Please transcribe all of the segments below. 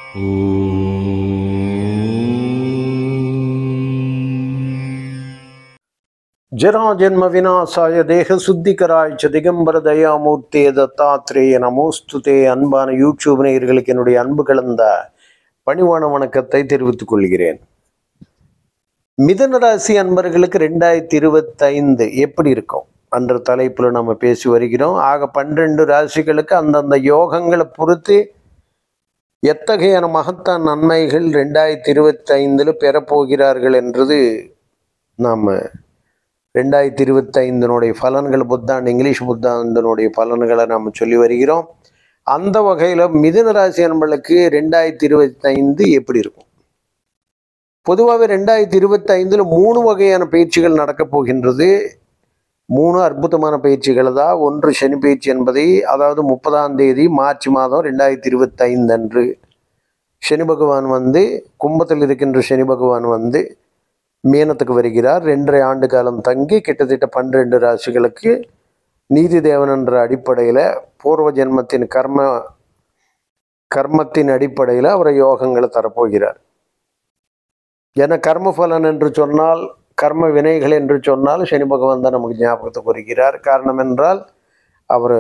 जराजन्म विनाशाय देह शुद्धिकराय च दिगंबर दयामूर्ते दत्तात्रेय நமோஸ்துதே. அன்பான யூடியூப் நேயர்களுக்கு என்னுடைய அன்பு கலந்த பணிவான வணக்கத்தை தெரிவித்துக் கொள்கிறேன். மிதுன ராசி அன்பர்களுக்கு 2025 எப்படி இருக்கும் என்ற தலைப்பில் நம்ம பேசி வருகிறோம். ஆக 12 ராசிகளுக்கு அந்தந்த யோகங்களை பொறுத்து எத்தகைய மகத்தான நன்மைகள் 2025 பெறப்போகிறார்கள் என்றது நாம் 2025 பலன்கள் புத்தாண்டு இங்கிலீஷ் புத்தாண்டினுடைய பலன்களை நாம் சொல்லி வருகிறோம். அந்த வகையில் மிதுன ராசி அன்பர்களுக்கு 2025 எப்படி இருக்கும்? பொதுவாகவே 2025 3 வகையான பயிற்சிகள் நடக்கப் போகின்றது. 3 அற்புதமான பயிற்சிகள் தான். ஒன்று சனி பயிற்சி என்பதை, அதாவது 30ஆம் தேதி மார்ச் மாதம் 2025 அன்று சனி பகவான் கும்பத்தில் இருக்கின்ற சனி பகவான் மீனத்துக்கு வருகிறார். 2.5 ஆண்டு காலம் தங்கி கிட்டத்தட்ட 12 ராசிகளுக்கு நீதி தேவன் என்ற அடிப்படையில் பூர்வ ஜென்மத்தின் கர்மத்தின் அடிப்படையில் அவரை யோகங்களை தரப்போகிறார். என கர்மபலன் என்று சொன்னால், கர்ம வினைகள் என்று சொன்னால் சனி பகவான் தான் நமக்கு ஞாபகத்துக்கு வருகிறார். காரணம் என்றால் அவர்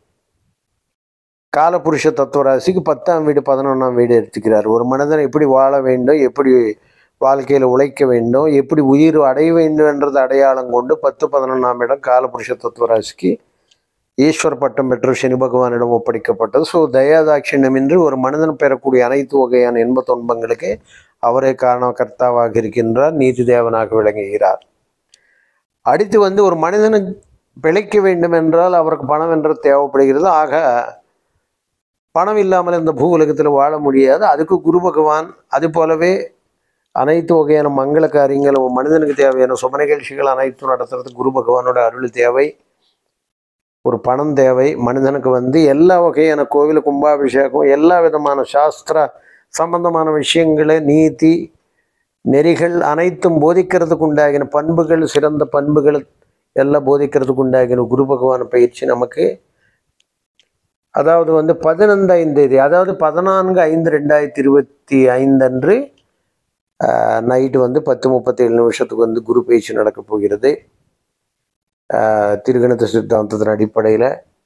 காலபுருஷ தத்துவ ராசிக்கு 10ஆம் வீடு 11ஆம் வீடு எடுத்துக்கிறார். ஒரு மனிதன் எப்படி வாழ வேண்டும், எப்படி வாழ்க்கையில் உழைக்க வேண்டும், எப்படி உயிர் அடைய வேண்டும் என்றது அடையாளம் கொண்டு 10, 11ஆம் இடம் காலபுருஷ தத்துவ ராசிக்கு ஈஸ்வர பட்டம் பெற்று சனி பகவானிடம் ஒப்படைக்கப்பட்டது. ஸோ தயாதாட்சியமின்றி ஒரு மனிதன் பெறக்கூடிய அனைத்து வகையான இன்ப துன்பங்களுக்கு அவரே காரணகர்த்தாவாக இருக்கின்றார், நீதி தேவனாக விளங்குகிறார். அடுத்து ஒரு மனிதனுக்கு பிழைக்க வேண்டும் என்றால் அவருக்கு பணம் என்றது தேவைப்படுகிறது. ஆக பணம் இல்லாமல் இந்த பூ உலகத்தில் வாழ முடியாது. அதுக்கு குரு பகவான், அது போலவே அனைத்து வகையான மங்கள காரியங்களும் மனிதனுக்கு தேவையான சுப நிகழ்ச்சிகள் அனைத்தும் நடத்துறதுக்கு குரு பகவானோட அருள் தேவை, ஒரு பணம் தேவை. மனிதனுக்கு எல்லா வகையான கோவில் கும்பாபிஷேகம், எல்லா விதமான சாஸ்திர சம்பந்தமான விஷயங்களை, நீதி நெறிகள் அனைத்தும் போதிக்கிறதுக்கு உண்டாகின பண்புகள், சிறந்த பண்புகள் எல்லாம் போதிக்கிறதுக்கு உண்டாகின குரு பகவான் பயிற்சி நமக்கு, அதாவது 15ஆம் தேதி, அதாவது 14/5/2025 அன்று நைட்டு 10:37 குரு பயிற்சி நடக்கப் போகிறது. திருகணித சித்தாந்தத்தின் அடிப்படையில்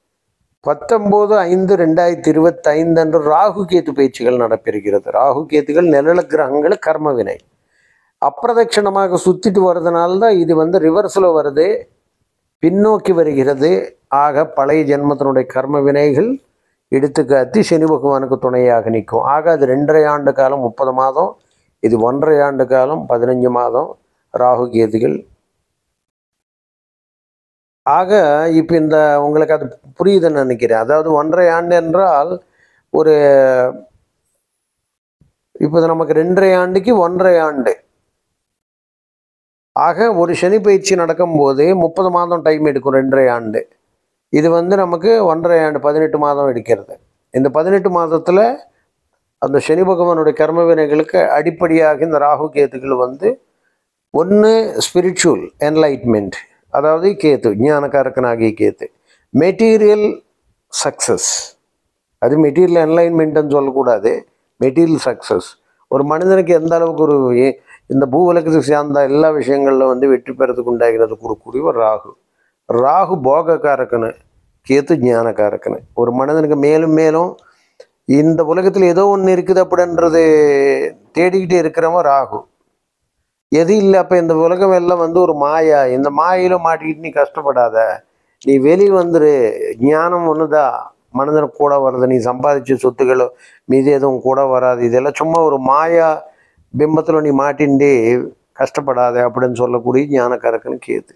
19/5/2025 அன்று ராகு கேத்து பயிற்சிகள் நடைபெறுகிறது. ராகு கேத்துகள் நிழல கிரகங்கள், கர்ம வினை அப்பிரதட்சணமாக சுத்திட்டு வர்றதுனால்தான் இது ரிவர்ஸில் வருது, பின்னோக்கி வருகிறது. ஆக பழைய ஜென்மத்தினுடைய கர்ம வினைகள் எடுத்துக்காட்டி சனி பகவானுக்கு துணையாக நிற்கும். ஆக அது 2.5 ஆண்டு காலம் 30 மாதம், இது 1.5 ஆண்டு காலம் 15 மாதம் ராகு கேதுகள். ஆக இப்போ உங்களுக்கு அது புரியுதுன்னு நினைக்கிறேன். அதாவது 1.5 ஆண்டு என்றால் இப்போ நமக்கு 2.5 ஆண்டுக்கு 1.5 ஆண்டு. ஆக ஒரு சனி பயிற்சி நடக்கும்போது 30 மாதம் டைம் எடுக்கும் 2.5 ஆண்டு. இது நமக்கு 1.5 ஆண்டு 18 மாதம் எடுக்கிறது. இந்த 18 மாதத்தில் அந்த சனி பகவானுடைய கர்ம வினைகளுக்கு அடிப்படையாக இந்த ராகு கேத்துக்கள் ஒன்று ஸ்பிரிச்சுவல் என்லைட்மெண்ட், அதாவது கேத்து ஞானக்காரக்கனாகிய கேத்து. மெட்டீரியல் சக்ஸஸ், அது மெட்டீரியல் என்லைன்மெண்ட்னு சொல்லக்கூடாது, மெட்டீரியல் சக்ஸஸ். ஒரு மனிதனுக்கு எந்த அளவுக்கு இந்த பூ உலகத்துக்கு சேர்ந்த எல்லா விஷயங்களில் வெற்றி பெறதுக்கு உண்டாகிறது கொடுக்கக்கூடிய ஒரு ராகு. ராகு போகக்காரக்கனு, கேத்து ஞானக்காரக்கனு. ஒரு மனிதனுக்கு மேலும் மேலும் இந்த உலகத்தில் ஏதோ ஒன்று இருக்குது அப்படின்றது தேடிக்கிட்டே இருக்கிறவன் ராகு. எது இல்லை, அப்போ இந்த உலகம் எல்லாம் ஒரு மாயா, இந்த மாயில மாட்டிக்கிட்டு நீ கஷ்டப்படாத, நீ வெளியே வந்துரு, ஞானம் ஒன்றுதான் மனிதனுக்கு கூட வருது, நீ சம்பாதிச்ச சொத்துக்களோ மீது எதுவும் கூட வராது, இதெல்லாம் சும்மா ஒரு மாயா பிம்பத்தில் நீ மாட்டின்ண்டே கஷ்டப்படாத அப்படின்னு சொல்லக்கூடிய ஞானக்காரக்கனு கேத்து.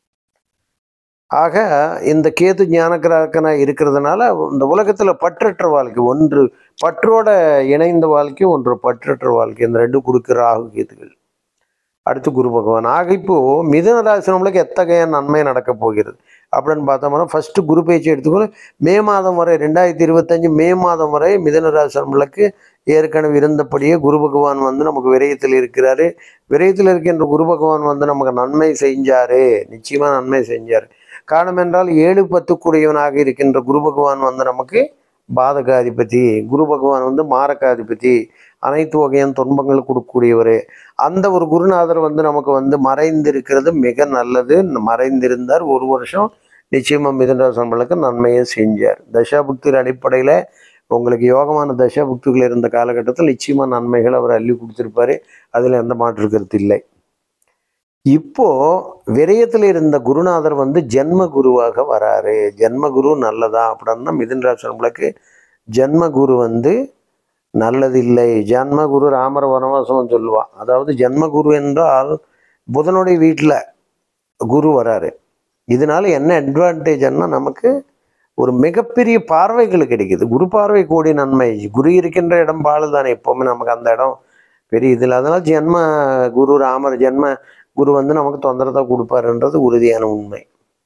ஆக இந்த கேத்து ஞானக்காரக்கனாக இருக்கிறதுனால இந்த உலகத்தில் பற்றற்ற வாழ்க்கை, ஒன்று பற்றோட இணைந்த வாழ்க்கை, ஒன்று பற்றற்ற வாழ்க்கை, இந்த 2 கொடுக்குற ராகு கேத்துகள். அடுத்து குரு பகவான். ஆக இப்போது மிதுன ராசி நம்மளுக்கு எத்தகைய நன்மை நடக்கப் போகிறது அப்படின்னு பார்த்தோம்னா, ஃபஸ்ட்டு குரு பயிற்சி எடுத்துக்கணும். மே மாதம் வரை 2025 மே மாதம் வரை மிதுன ராசி நம்மளுக்கு ஏற்கனவே இருந்தபடியே குரு பகவான் நமக்கு விரயத்தில் இருக்கிறாரு. விரயத்தில் இருக்கின்ற குரு பகவான் நமக்கு நன்மை செஞ்சார், நிச்சயமாக நன்மை செஞ்சார். காரணம் என்றால் 7, 10 கூடியவனாக இருக்கின்ற குரு பகவான் நமக்கு பாதகாதிபதி, குரு பகவான் வந்து மாரகாதிபதி, அனைத்து வகையான துன்பங்கள் கொடுக்கக்கூடியவர். அந்த ஒரு குருநாதர் வந்து நமக்கு வந்து மறைந்திருக்கிறது மிக நல்லது. மறைந்திருந்தார் 1 வருஷம், நிச்சயமாக மிதுன ராசி நண்பர்களுக்கு நன்மையை செஞ்சார். தசாபுக்தியின் அடிப்படையில் உங்களுக்கு யோகமான தசாபுக்திகள் இருந்த காலகட்டத்தில் நிச்சயமாக நன்மைகள் அவர் அள்ளி கொடுத்துருப்பாரு. அதில் எந்த மாற்று கருத்து இல்லை. இப்போ விரயத்தில் இருந்த குருநாதர் வந்து ஜென்ம குருவாக வராரு. ஜென்ம குரு நல்லதா அப்படின்னா மிதுன ராசி நண்பர்களுக்கு ஜென்ம குரு வந்து நல்லது இல்லை. ஜென்ம குரு ராமர் வனவாசம் சொல்லுவான். அதாவது ஜென்ம குரு என்றால் புதனுடைய வீட்டில் குரு வராரு. இதனால என்ன அட்வான்டேஜ்னா நமக்கு ஒரு மிகப்பெரிய பார்வைகள் கிடைக்குது. குரு பார்வை கூடிய நன்மை. குரு இருக்கின்ற இடம் பாலு தானே, எப்போவுமே நமக்கு அந்த இடம் பெரிய இதில். அதனால் ஜென்ம குரு ராமர் ஜென்ம குரு வந்து நமக்கு தொந்தரத்தை கொடுப்பாருன்றது உறுதியான உண்மை.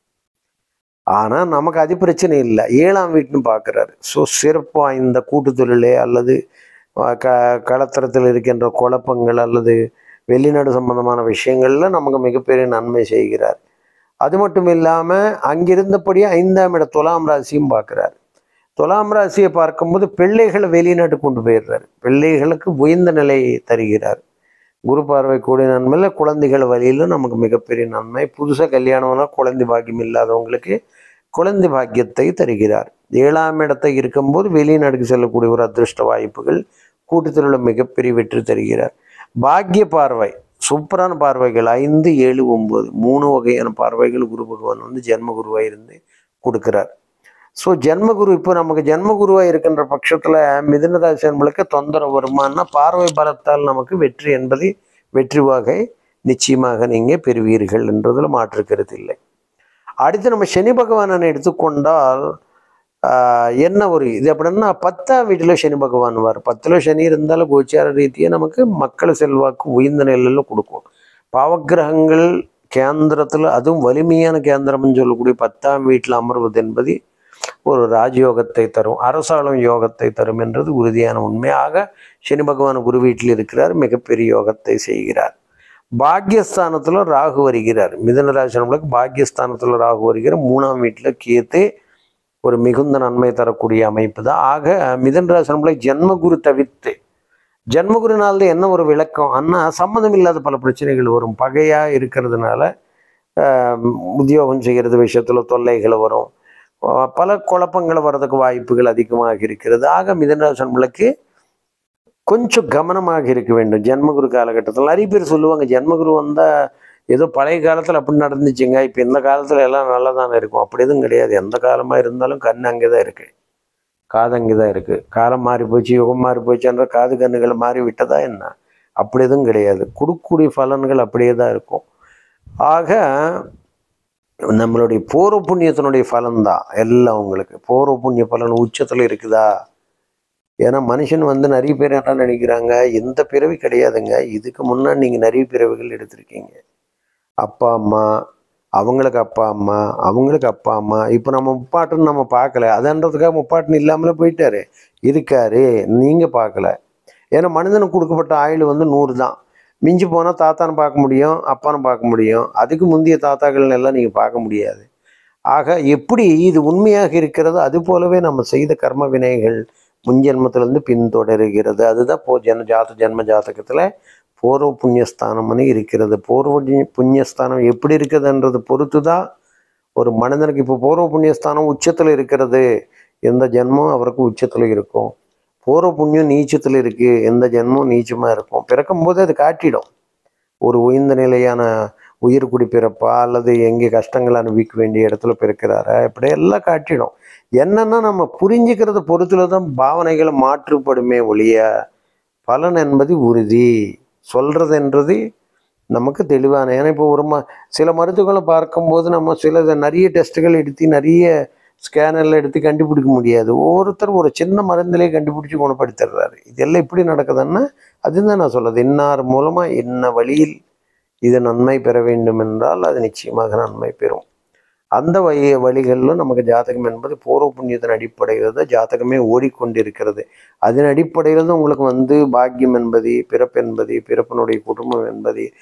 ஆனால் நமக்கு அது பிரச்சனை இல்லை. 7ஆம் வீட்டுன்னு பார்க்குறாரு. ஸோ சிறப்பு வாய்ந்த கூட்டு தொழிலே அல்லது களத்திரத்தில் இருக்கின்ற குழப்பங்கள் அல்லது வெளிநாடு சம்பந்தமான விஷயங்களில் நமக்கு மிகப்பெரிய நன்மை செய்கிறார். அது மட்டும் இல்லாமல் அங்கிருந்தபடி 5ஆம் இடம் துலாம் ராசியும் பார்க்குறாரு. துலாம் ராசியை பார்க்கும்போது பிள்ளைகளை வெளிநாட்டு கொண்டு போயிடுறாரு. பிள்ளைகளுக்கு உயர்ந்த நிலையை தருகிறார். குரு பார்வை கூடிய நன்மையில் குழந்தைகள் வழியில் நமக்கு மிகப்பெரிய நன்மை. புதுசாக கல்யாணம்னா குழந்தை பாக்கியம் இல்லாதவங்களுக்கு குழந்தை பாக்கியத்தை தருகிறார். 7ஆம் இடத்தை இருக்கும்போது வெளிநாடுக்கு செல்லக்கூடிய ஒரு அதிர்ஷ்ட வாய்ப்புகள், கூட்டத்தில் மிகப்பெரிய வெற்றி தருகிறார். பாக்கிய பார்வை சூப்பரான பார்வைகள் 5, 7, 9 3 வகையான பார்வைகள் குரு பகவான் வந்து ஜென்மகுருவாக இருந்து கொடுக்குறார். ஸோ ஜென்மகுரு இப்போ நமக்கு ஜென்மகுருவாக இருக்கின்ற பட்சத்தில் மிதுன ராசி நண்பர்களுக்கு தொந்தரவு வருமானா பார்வை பலத்தால் நமக்கு வெற்றி என்பது வெற்றி வகை நிச்சயமாக நீங்கள் பெறுவீர்கள் என்றதில் மாற்றுக்கிறது இல்லை. அடுத்து நம்ம சனி பகவானை எடுத்துக்கொண்டால் என்ன ஒரு இது அப்படின்னா 10ஆம் வீட்டில் சனி பகவான் வார். 10ல் சனி இருந்தாலும் கோச்சார ரீதியாக நமக்கு மக்கள் செல்வாக்கு உயர்ந்த நிலையில் கொடுக்கும். பாவக்கிரகங்கள் கேந்திரத்தில், அதுவும் வலிமையான கேந்திரம்னு சொல்லக்கூடிய 10ஆம் வீட்டில் அமர்வது என்பது ஒரு ராஜயோகத்தை தரும், அரசாளும் யோகத்தை தரும் என்றது உறுதியான உண்மையாக. சனி பகவான் குரு வீட்டில் இருக்கிறார், மிகப்பெரிய யோகத்தை செய்கிறார். பாக்யஸ்தானத்தில் ராகு வருகிறார். மிதுன ராசி நம்மளுக்கு பாக்யஸ்தானத்தில் ராகு வருகிறார். 3ஆம் வீட்டில் கேத்து ஒரு மிகுந்த நன்மை தரக்கூடிய அமைப்பு தான். ஆக மிதுன ராசி நம்மளுக்கு ஜென்மகுரு தவிர்த்து, ஜென்மகுருனால என்ன ஒரு விளக்கம் அண்ணா, சம்மந்தம் இல்லாத பல பிரச்சனைகள் வரும். பகையாக இருக்கிறதுனால உத்தியோகம் செய்கிறது விஷயத்தில் தொல்லைகள் வரும், பல குழப்பங்கள் வர்றதுக்கு வாய்ப்புகள் அதிகமாக இருக்கிறது. ஆக மிதுன ராசி நண்பர்களுக்கு கொஞ்சம் கவனமாக இருக்க வேண்டும். ஜென்மகுரு காலகட்டத்தில் நிறைய பேர் சொல்லுவாங்க ஜென்மகுரு வந்தால் ஏதோ பழைய காலத்தில் அப்படி நடந்துச்சுங்க, இப்போ இந்த காலத்தில் எல்லாம் நல்லா தானே இருக்கும். அப்படி எதுவும் கிடையாது. எந்த காலமாக இருந்தாலும் கண் அங்கே தான் இருக்குது, காது அங்கே தான் இருக்குது. காலம் மாறி போச்சு, யுகம் மாறி போச்சுன்ற காது கண்ணுகளை மாறி விட்டதா என்ன? அப்படி எதுவும் கிடையாது. கொடுக்கக்கூடிய பலன்கள் அப்படியே தான் இருக்கும். ஆக நம்மளுடைய பூர்வ புண்ணியத்தினுடைய பலன்தான் எல்லாம். உங்களுக்கு பூர்வ புண்ணிய பலன் உச்சத்தில் இருக்குதா? ஏன்னா மனுஷன் வந்து நிறைய பேர் என்ன நினைக்கிறாங்க, எந்த பிறவி கிடையாதுங்க, இதுக்கு முன்னாடி நீங்கள் நிறைய பிறவிகள் எடுத்திருக்கீங்க. அப்பா அம்மா, அவங்களுக்கு அப்பா அம்மா, அவங்களுக்கு அப்பா அம்மா. இப்போ நம்ம முப்பாட்டுன்னு நம்ம பார்க்கல, அதுன்றதுக்காக முப்பாட்டுன்னு இல்லாமலே போயிட்டாரு, இருக்காரு, நீங்கள் பார்க்கல. ஏன்னா மனிதனுக்கு கொடுக்கப்பட்ட ஆயுள் வந்து 100 தான். மிஞ்சி போனால் தாத்தான்னு பார்க்க முடியும், அப்பான்னு பார்க்க முடியும். அதுக்கு முந்தைய தாத்தாக்கள் எல்லாம் நீங்கள் பார்க்க முடியாது. ஆக எப்படி இது உண்மையாக இருக்கிறது, அது போலவே நம்ம செய்த கர்ம வினைகள் முன்ஜென்மத்திலேருந்து பின்தொடர்கிறது. அதுதான் ஜென்ம ஜாதகத்தில் பூர்வ புண்ணியஸ்தானம்னு இருக்கிறது. பூர்வ புண்ணியஸ்தானம் எப்படி இருக்குதுன்றது பொறுத்து தான் ஒரு மனிதனுக்கு. இப்போ பூர்வ புண்ணியஸ்தானம் உச்சத்தில் இருக்கிறது, எந்த ஜென்மம் அவருக்கு உச்சத்தில் இருக்கும். பூர்வ புண்ணியம் நீச்சத்தில் இருக்குது, எந்த ஜென்மம் நீச்சமாக இருக்கும். பிறக்கும்போது அது காட்டிடும் ஒரு உயர்ந்த நிலையான உயிர்குடி பிறப்பா அல்லது எங்கே கஷ்டங்கள் அனுபவிக்க வேண்டிய இடத்துல பிறக்கிறாரா, இப்படியெல்லாம் காட்டிடும். என்னன்னா நம்ம புரிஞ்சுக்கிறது பொறுத்துல தான் பாவனைகளை மாற்றுப்படுமே ஒழிய பலன் என்பது உறுதி சொல்றதுன்றது நமக்கு தெளிவான. ஏன்னா இப்போ சில மருத்துவங்களை பார்க்கும்போது நம்ம நிறைய டெஸ்ட்டுகள் எடுத்து நிறைய ஸ்கேனெல்லாம் எடுத்து கண்டுபிடிக்க முடியாது. ஒவ்வொருத்தர் ஒரு சின்ன மருந்திலே கண்டுபிடிச்சி குணப்படுத்திடுறாரு. இதெல்லாம் எப்படி நடக்குதுன்னா அதுதான் நான் சொல்றது. இன்னார் மூலமாக என்ன வழியில் இது நன்மை பெற வேண்டும் என்றால் அது நிச்சயமாக நன்மை பெறும். அந்த வழிகளிலும் நமக்கு ஜாதகம் என்பது பூர்வ புண்ணியத்தின் அடிப்படையில் தான் ஜாதகமே ஓடிக்கொண்டிருக்கிறது. அதன் அடிப்படையில் தான் உங்களுக்கு வந்து பாக்கியம் என்பது, பிறப்பு என்பது, பிறப்பினுடைய குடும்பம் என்பது,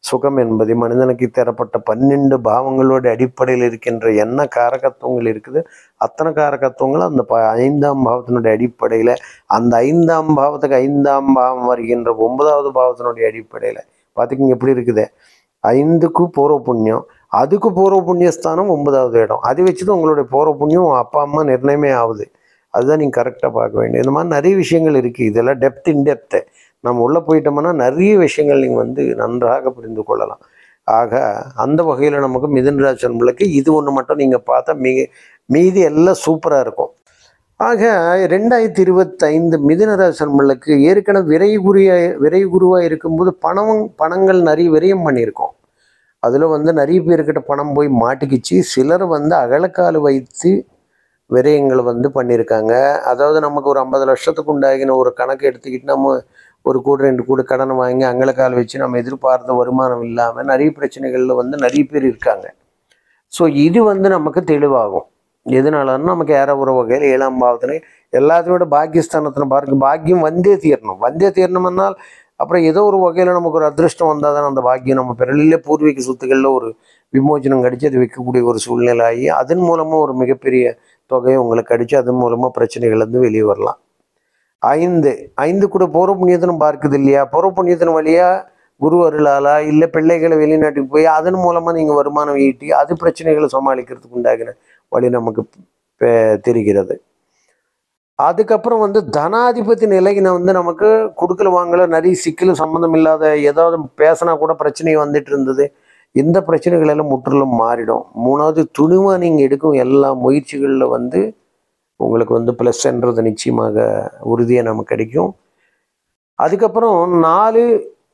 சுகம் என்பது மனிதனுக்கு தரப்பட்ட 12 பாவங்களோட அடிப்படையில் இருக்கின்ற என்ன காரகத்துவங்கள் இருக்குது, அத்தனை காரகத்துவங்களும் அந்த 5ஆம் பாவத்தினுடைய அடிப்படையில், அந்த 5ஆம் பாவத்துக்கு 5ஆம் பாவம் வருகின்ற 9வது பாவத்தினுடைய அடிப்படையில் பார்த்துக்கிங்க எப்படி இருக்குது. 5க்கு பூர்வ புண்ணியம், அதுக்கு பூர்வ புண்ணியஸ்தானம் 9வது இடம். அதை வச்சு தான் உங்களுடைய பூர்வ புண்ணியம் அப்பா அம்மா நிர்ணயமே ஆகுது. அதுதான் நீங்கள் கரெக்டாக பார்க்க வேண்டியது. இந்த மாதிரி நிறைய விஷயங்கள் இருக்குது. இதெல்லாம் டெப்த் இன்டெப்த்து நம்ம உள்ளே போயிட்டோம்னா நிறைய விஷயங்கள் நீங்கள் நன்றாக புரிந்து கொள்ளலாம். ஆக அந்த வகையில் நமக்கு மிதுன ராசி நண்பர்களுக்கு இது ஒன்று மட்டும் நீங்கள் பார்த்தா மீதி எல்லாம் சூப்பராக இருக்கும். ஆக 2025 மிதுன ராசி நண்பர்களுக்கு ஏற்கனவே விரைகுருவாக இருக்கும்போது பணங்கள் நிறைய விரயம் பண்ணியிருக்கோம். அதில் நிறைய பேர்கிட்ட பணம் போய் மாட்டிக்கிச்சு. சிலர் அகலக்கால் வைத்து விரயங்களை பண்ணியிருக்காங்க. அதாவது நமக்கு ஒரு 50 லட்சத்துக்கு உண்டாகின ஒரு கணக்கு எடுத்துக்கிட்டு நம்ம ஒரு கூட 2 கூட கடனை வாங்கி அங்கலக்கால் வச்சு நம்ம எதிர்பார்த்த வருமானம் இல்லாமல் நிறைய பிரச்சனைகளில் நிறைய பேர் இருக்காங்க. ஸோ இது நமக்கு தெளிவாகும். எதனாலன்னா நமக்கு ஏற ஒரு வகையில் 7ஆம் பாவத்தில் எல்லாத்தையோட பாக்கியஸ்தானத்தில் பாருங்க, பாக்கியம் வந்தே தீரணும்னால் அப்புறம் ஏதோ ஒரு வகையில் நமக்கு ஒரு அதிர்ஷ்டம் வந்தால் தானே அந்த பாக்கியம் நம்ம பிறலிலே பூர்வீக சொத்துக்களில் ஒரு விமோச்சனம் கடிச்சு அது வைக்கக்கூடிய ஒரு சூழ்நிலை ஆகி அதன் மூலமாக ஒரு மிகப்பெரிய தொகையை உங்களுக்கு அடித்து அதன் மூலமாக பிரச்சனைகள் வெளியே வரலாம். 5 கூட பூர்வ புண்ணியத்தினும் பார்க்குது இல்லையா. பூர்வ புண்ணியத்தின் வழியாக குரு அருளாலா இல்லை பிள்ளைகளை வெளிநாட்டுக்கு போய் அதன் மூலமாக நீங்கள் வருமானம் ஈட்டி அது பிரச்சனைகளை சமாளிக்கிறதுக்கு உண்டாகின வழி நமக்கு தெரிகிறது. அதுக்கப்புறம் தனாதிபதி நிலையின நமக்கு கொடுக்கல வாங்கல நிறைய சிக்கல் சம்மந்தம் இல்லாத ஏதாவது பேசினா கூட பிரச்சனை வந்துட்டு இருந்தது. இந்த பிரச்சனைகள் எல்லாம் முற்றிலும் மாறிடும். 3வது துணிவாக நீங்கள் எடுக்கும் எல்லா முயற்சிகளில் உங்களுக்கு ப்ளஸ்ன்றது நிச்சயமாக உறுதியாக நமக்கு கிடைக்கும். அதுக்கப்புறம் 4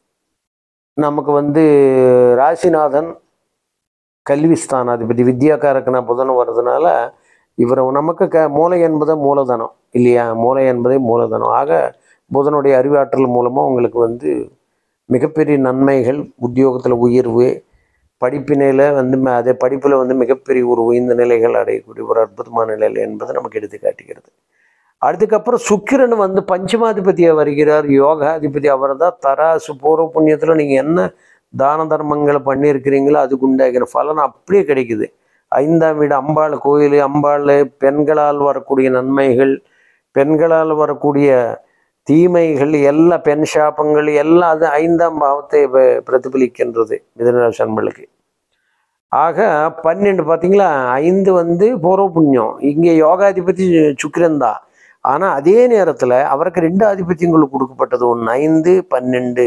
நமக்கு ராசிநாதன் கல்வி ஸ்தானாதிபதி வித்யாகாரக்கனா புதன் வர்றதுனால இவர் நமக்கு மூளை என்பதை மூலதனம் இல்லையா. மூளை என்பதே மூலதனம். ஆக புதனுடைய அறிவாற்றல் மூலமாக உங்களுக்கு மிகப்பெரிய நன்மைகள், உத்தியோகத்தில் உயர்வு, படிப்பினையில் அதே படிப்பில் மிகப்பெரிய ஒரு உயர்ந்த நிலைகள் அடையக்கூடிய ஒரு அற்புதமான நிலைகள் என்பதை நமக்கு எடுத்து காட்டுகிறது. அதுக்கப்புறம் சுக்கிரன் பஞ்சமாதிபதியாக வருகிறார், யோகாதிபதி. அவர் தான் தராசு. பூர்வ புண்ணியத்தில் நீங்கள் என்ன தான தர்மங்களை பண்ணியிருக்கிறீங்களோ அதுக்கு உண்டாகிற பலன் அப்படியே கிடைக்குது. 5ஆம் வீடு அம்பாள் கோயில், அம்பாள் பெண்களால் வரக்கூடிய நன்மைகள், பெண்களால் வரக்கூடிய தீமைகள், எல்லா பெண் சாபங்கள் எல்லாம் அது 5ஆம் பாவத்தை பிரதிபலிக்கின்றது மிதுனராசி நண்பர்களுக்கு. ஆக 12 பார்த்தீங்களா, 5 பூர்வ புண்ணியம். இங்கே யோகாதிபதி சுக்கிரன் தான். ஆனால் அதே நேரத்தில் அவருக்கு 2 ஆதிபத்தியங்கள் கொடுக்கப்பட்டது. 1 5 12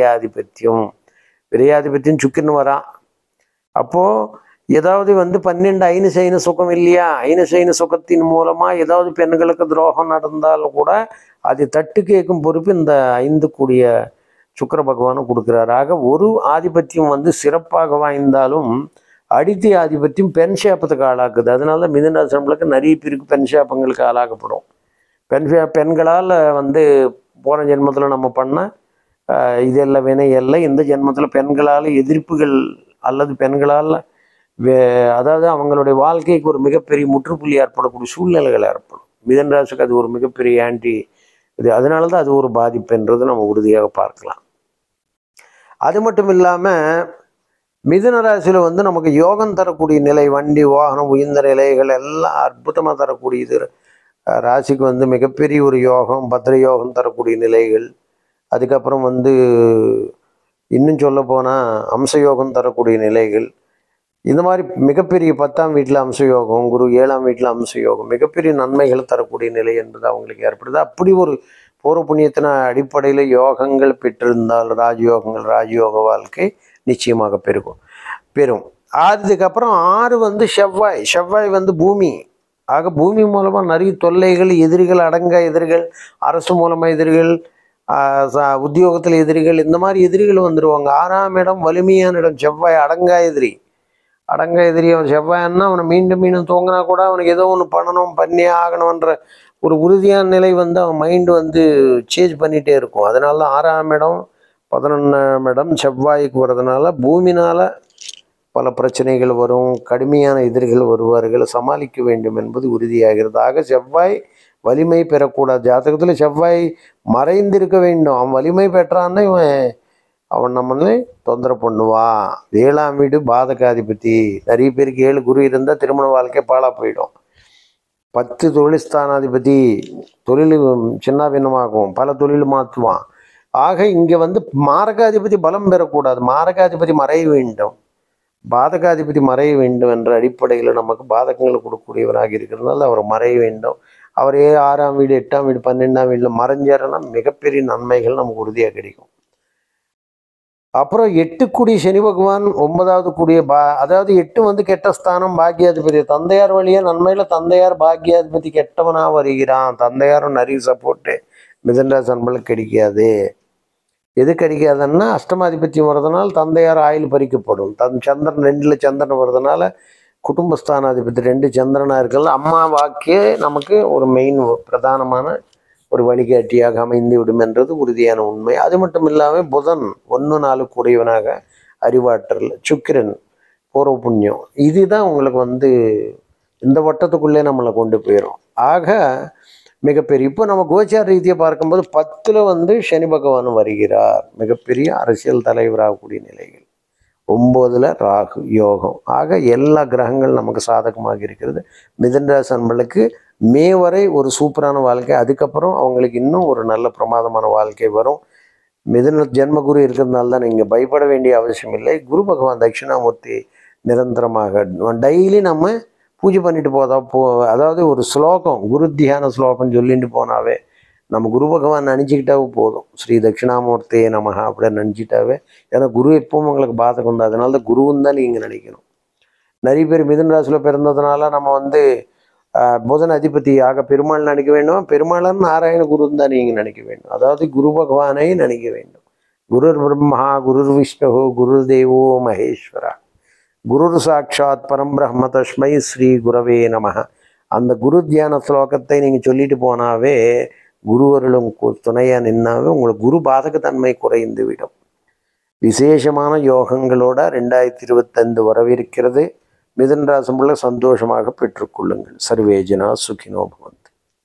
விரையாதிபத்தியம் சுக்கிரன் வரான். அப்போது ஏதாவது 12 ஐன சைன சுகம் இல்லையா. ஐன சைன சுகத்தின் மூலமாக ஏதாவது பெண்களுக்கு துரோகம் நடந்தால் கூட அதை தட்டு கேட்கும் பொறுப்பு இந்த 5 கூடிய சுக்கிர பகவானும் கொடுக்குறாரு. ஆக ஒரு ஆதிபத்தியம் சிறப்பாக வாய்ந்தாலும் அடித்த ஆதிபத்தியம் பெண் சாப்பத்துக்கு ஆளாக்குது. அதனால மிதுனராசி நண்பர்களுக்கு நிறைய பேருக்கு பெண் சாப்பங்களுக்கு ஆளாக்கப்படும். பெண்களால் போன ஜென்மத்தில் நம்ம பண்ண இதெல்லாம் வினை எல்லாம் இந்த ஜென்மத்தில் பெண்களால் எதிர்ப்புகள் அல்லது பெண்களால் அதாவது அவங்களுடைய வாழ்க்கைக்கு ஒரு மிகப்பெரிய முற்றுப்புள்ளி ஏற்படக்கூடிய சூழ்நிலைகள் ஏற்படும். மிதுனராசிக்கு அது ஒரு மிகப்பெரிய இது. அதனால தான் அது ஒரு பாதிப்புன்றது நம்ம உறுதியாக பார்க்கலாம். அது மட்டும் இல்லாமல் மிதுனராசியில் நமக்கு யோகம் தரக்கூடிய நிலை, வண்டி வாகனம் உயர்ந்த நிலைகள் எல்லாம் அற்புதமாக தரக்கூடியது. ராசிக்கு மிகப்பெரிய ஒரு யோகம், பத்திர யோகம் தரக்கூடிய நிலைகள். அதுக்கப்புறம் இன்னும் சொல்ல போனால் அம்சயோகம் தரக்கூடிய நிலைகள். இந்த மாதிரி மிகப்பெரிய 10ஆம் வீட்டில் அம்சயோகம், குரு 7ஆம் வீட்டில் அம்சயோகம், மிகப்பெரிய நன்மைகள் தரக்கூடிய நிலை என்பது அவங்களுக்கு ஏற்படுது. அப்படி ஒரு பூர்வ புண்ணியத்தின அடிப்படையில் யோகங்கள் பெற்றிருந்தால் ராஜயோக வாழ்க்கை நிச்சயமாக பெறும். அதுக்கப்புறம் 6 செவ்வாய் பூமி. ஆக பூமி மூலமாக நிறைய தொல்லைகள், எதிரிகள், அடங்க எதிரிகள், அரசு மூலமாக எதிரிகள், உத்தியோகத்தில் எதிரிகள், இந்த மாதிரி எதிரிகள் வந்துடுவாங்க. 6ஆம் இடம் வலிமையான இடம். செவ்வாய் அடங்கா எதிரி அவன் செவ்வாய்ன்னா அவனை மீண்டும் தூங்கினா கூட அவனுக்கு ஏதோ ஒன்று பண்ணியே ஆகணுன்ற ஒரு உறுதியான நிலை அவன் மைண்டு சேஞ்ச் பண்ணிகிட்டே இருக்கும். அதனால தான் 6ஆம் இடம் 11ஆம் இடம் செவ்வாய்க்கு வர்றதுனால பூமினால் பல பிரச்சனைகள் வரும், கடுமையான எதிரிகள் வருவார்கள், சமாளிக்க வேண்டும் என்பது உறுதியாகிறது. ஆக செவ்வாய் வலிமை பெறக்கூடாது. ஜாதகத்தில் செவ்வாய் மறைந்திருக்க வேண்டும். அவன் வலிமை பெற்றான்னா அவன் நம்மளை தொந்தரவு பண்ணுவான். 7ஆம் வீடு பாதகாதிபதி. நிறைய பேருக்கு 7 குரு இருந்தால் திருமண வாழ்க்கை பாழா போயிடும். 10 தொழில் ஸ்தானாதிபதி. தொழில் சின்ன பின்னமாகும், பல தொழில் மாற்றுவான். ஆக இங்கே வந்து மாரகாதிபதி பலம் பெறக்கூடாது, மாரகாதிபதி மறைய வேண்டும், பாதகாதிபதி மறைய வேண்டும் என்ற அடிப்படையில் நமக்கு பாதகங்களை கொடுக்கக்கூடியவராக இருக்கிறதுனால அவர் மறைய வேண்டும். அவரே 6ஆம் வீடு 8ஆம் வீடு 12ஆம் வீட்டில் மறைஞ்சாருன்னா மிகப்பெரிய நன்மைகள் நமக்கு உறுதியாக கிடைக்கும். அப்புறம் 8 கூடிய சனி பகவான் 9வது கூடிய அதாவது 8 வந்து கெட்ட ஸ்தானம், பாக்கியாதிபதி. தந்தையார் வழியாக நன்மையில் தந்தையார் பாக்கியாதிபதி கெட்டவனாக வருகிறான். தந்தையாரும் நிறைய சப்போர்ட்டு மிதனராசி அன்பர்களுக்கு கிடைக்காது. எது கிடைக்காதுன்னா அஷ்டமாதிபத்தியம் வர்றதுனால தந்தையார் ஆயுள் பறிக்கப்படும். சந்திரன் 2ல் சந்திரன் வர்றதுனால குடும்பஸ்தானாதிபதி 2 சந்திரனாக இருக்கிறது. அம்மா வாக்கே நமக்கு ஒரு மெயின் பிரதானமான ஒரு வழிகாட்டியாக அமைந்து விடும் என்றது உறுதியான உண்மை. அது மட்டும் இல்லாமல் புதன் 1-4 கூடியவனாக அறிவாற்றல், சுக்கிரன் பூர்வ புண்ணியம், இதுதான் உங்களுக்கு வந்து இந்த வட்டத்துக்குள்ளே நம்மளை கொண்டு போயிடும். ஆக மிகப்பெரிய இப்போ நம்ம கோச்சார ரீதியை பார்க்கும்போது 10ல் வந்து சனி பகவான் வருகிறார், மிகப்பெரிய அரசியல் தலைவராகக்கூடிய நிலைகள். 9ல் ராகு யோகம். ஆக எல்லா கிரகங்கள் நமக்கு சாதகமாக இருக்கிறது. மிதுனராசி அன்பர்களுக்கு மே வரை ஒரு சூப்பரான வாழ்க்கை, அதுக்கப்புறம் அவங்களுக்கு இன்னும் ஒரு நல்ல பிரமாதமான வாழ்க்கை வரும். மிதுன ஜென்மகுரு இருக்கிறதுனால தான் நீங்கள் பயப்பட வேண்டிய அவசியம் இல்லை. குரு பகவான் தட்சிணாமூர்த்தி நிரந்தரமாக டெய்லி நம்ம பூஜை பண்ணிட்டு அதாவது ஒரு ஸ்லோகம், குரு தியான ஸ்லோகம் சொல்லிட்டு போனாவே நம்ம குரு பகவான் நினச்சிக்கிட்டாவே போதும். ஸ்ரீ தட்சிணாமூர்த்தி நமஹ அப்படின்னு நினச்சிட்டாவே. ஏன்னா குரு எப்பவும் உங்களுக்கு பாதகம் தான், அதனால தான் குருவும் தான் நீங்கள் நினைக்கணும். நிறைய பேர் மிதுன ராசியில் பிறந்ததுனால நம்ம வந்து புதன் அதிபதி ஆக பெருமாள் நினைக்க வேண்டும், பெருமாளன் நாராயண குருன்னு தான் நீங்கள் நினைக்க வேண்டும். அதாவது குரு பகவானை நினைக்க வேண்டும். குருர் பிரம்மா குருர் விஷ்ணு குருர் தேவோ மகேஸ்வரா குருர் சாட்சாத் பரம்பிரம்ம தஸ்மை ஸ்ரீ குரவே நமஹ. அந்த குரு தியான ஸ்லோகத்தை நீங்கள் சொல்லிட்டு போனாவே, குருவர்களும் துணையாக நின்னாவே உங்களுக்கு குரு பாதகத்தன்மை குறைந்து விடும். விசேஷமான யோகங்களோட 2025 வரவிருக்கிறது. மிதுன ராசி சந்தோஷமாக பெற்றுக்கொள்ளுங்கள். சர்வேஜனா சுகினோ பவந்து.